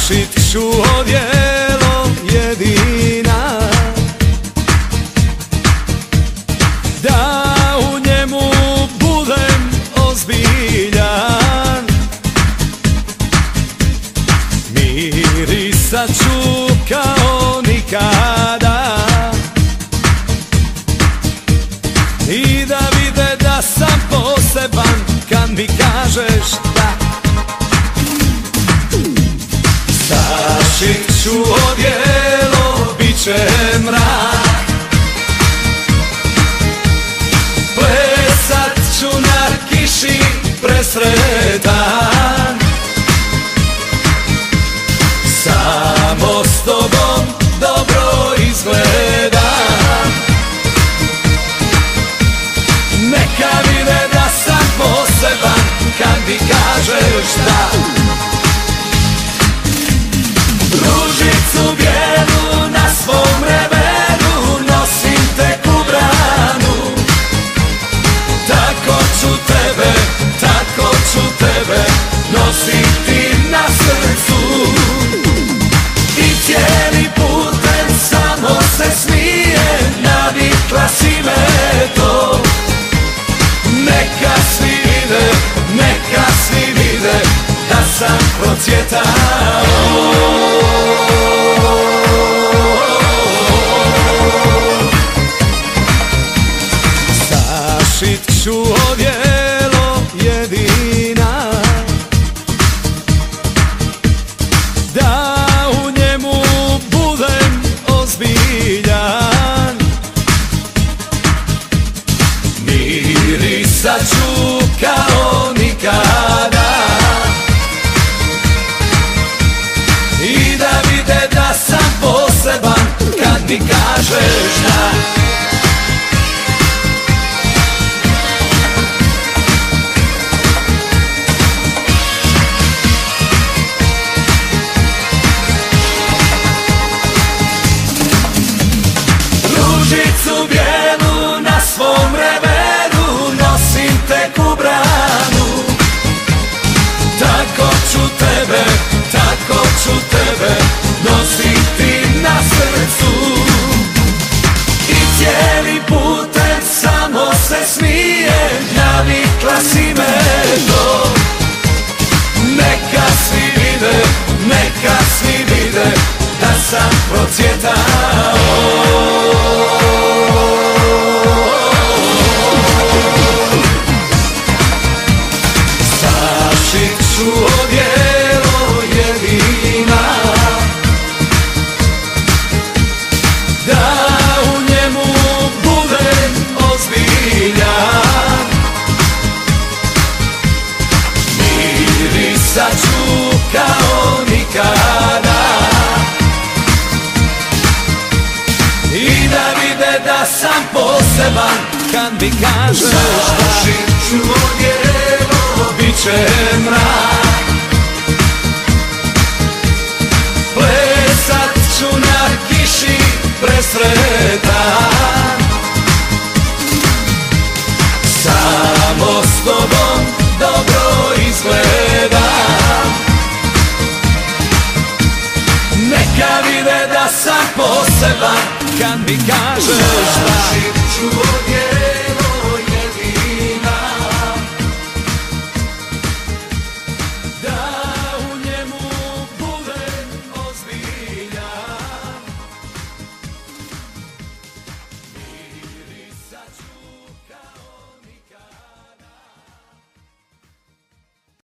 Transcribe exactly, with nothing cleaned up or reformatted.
Sašit ću odijelo jedina, da u njemu budem ozbiljan. Mirisat ću kao nikada i da vide da sam poseban kad mi kažeš da. Sašit ću odijelo, bit će mrak, plesat ću na kiši presretan. Samo s tobom dobro izgledam, neka vide da sam poseban kad mi kažeš da. Ružicu bijelu na svom revenu nosim tek u branu, tako ću tebe, tako ću tebe nositi na srcu. I cijeli putem samo se smije, navikla si me to. Neka svi vide, neka svi vide da sam procvjetao. Sašit ću odijelo jedina, da u njemu budem ozbiljan. Mirisat ću kao nikada i da vide da sam poseban kad mi kažeš da. Ružicu bijelu na svom revenu nosim tek u branu, tako ću tebe, tako ću tebe nositi na srcu. I cijeli putem samo se smije, navikla si me to. Neka svi vide, neka svi vide da sam procvjetao. Sašit ću odijelo jedina, da u njemu budem ozbiljan. Mirisat ću kao nikada i da vide da sam poseban kad mi kažeš da. Sašit ću odijelo, bit će mrak, plesat ću na kiši presretan. Samo s tobom dobro izgledam, neka vide da sam poseban kad mi kažeš da. Sašit ću odijelo